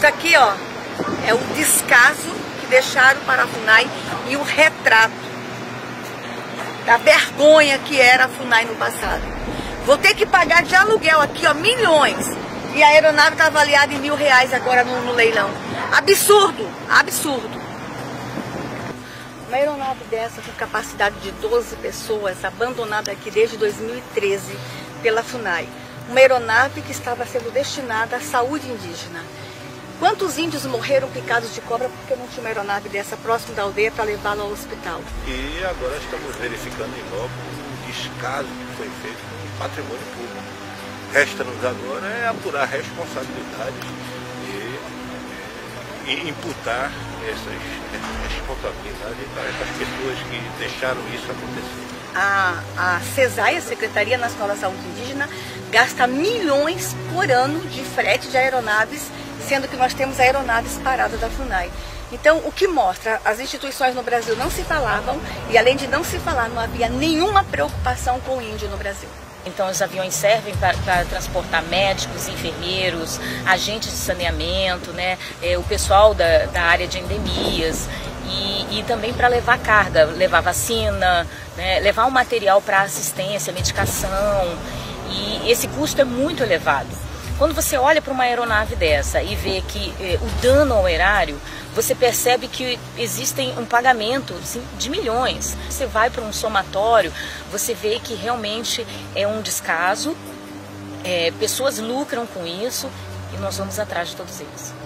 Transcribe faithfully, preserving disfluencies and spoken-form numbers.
Isso aqui, ó, é o descaso que deixaram para a FUNAI e o retrato da vergonha que era a FUNAI no passado. Vou ter que pagar de aluguel aqui, ó, milhões. E a aeronave está avaliada em mil reais agora no, no leilão. Absurdo, absurdo. Uma aeronave dessa com capacidade de doze pessoas, abandonada aqui desde dois mil e treze pela FUNAI. Uma aeronave que estava sendo destinada à saúde indígena. Quantos índios morreram picados de cobra porque não tinha uma aeronave dessa próximo da aldeia para levá-lo ao hospital? E agora estamos verificando em loco o descaso que foi feito com o patrimônio público. Resta-nos agora é apurar responsabilidades e, e imputar essas responsabilidades para essas pessoas que deixaram isso acontecer. A, a CESAI, a Secretaria Nacional da Saúde Indígena, gasta milhões por ano de frete de aeronaves, sendo que nós temos aeronaves paradas da FUNAI. Então, o que mostra, as instituições no Brasil não se falavam e, além de não se falar, não havia nenhuma preocupação com o índio no Brasil. Então, os aviões servem para transportar médicos, enfermeiros, agentes de saneamento, né, é, o pessoal da, da área de endemias e, e também para levar carga, levar vacina, né, levar um material para assistência, medicação, e esse custo é muito elevado. Quando você olha para uma aeronave dessa e vê que eh, o dano ao erário, você percebe que existem um pagamento assim, de milhões. Você vai para um somatório, você vê que realmente é um descaso, é, pessoas lucram com isso e nós vamos atrás de todos eles.